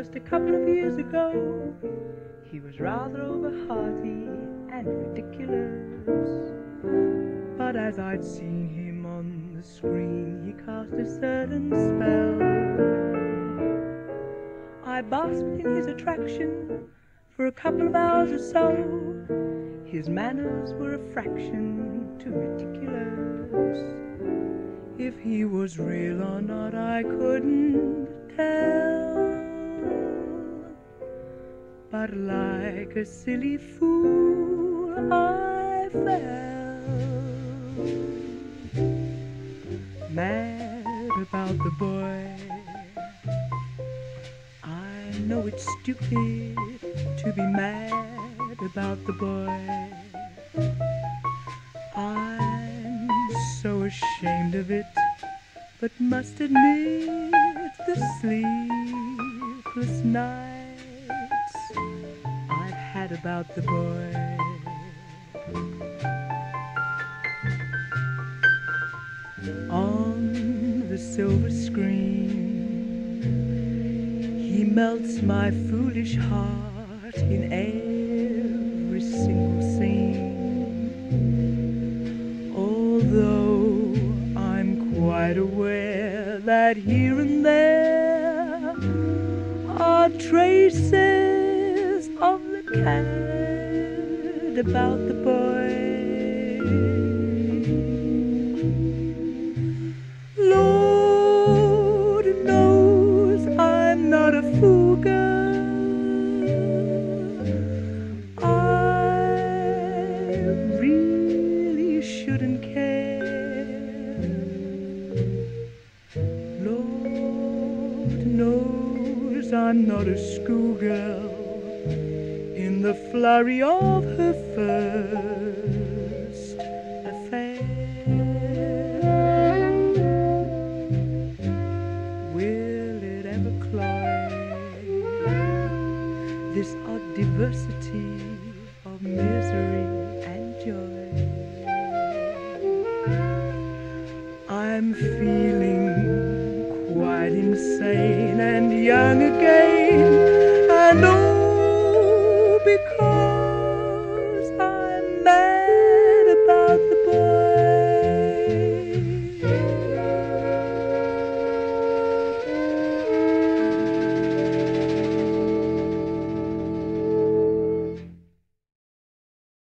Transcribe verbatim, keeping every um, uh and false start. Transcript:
just a couple of years ago, he was rather over-hearty and ridiculous. But as I'd seen him on the screen, he cast a certain spell. I basked in his attraction for a couple of hours or so. His manners were a fraction too meticulous. If he was real or not, I couldn't tell. But like a silly fool, I fell. Mad about the boy. I know it's stupid to be mad about the boy. I'm so ashamed of it, but must admit the sleepless nights I've had about the boy. On the silver screen, he melts my foolish heart in every single scene. Although I'm quite aware that here and there are traces of the cad about the boy. Lord knows I'm not a fool girl. I really shouldn't care. Lord knows I'm not a schoolgirl in the flurry of her fur.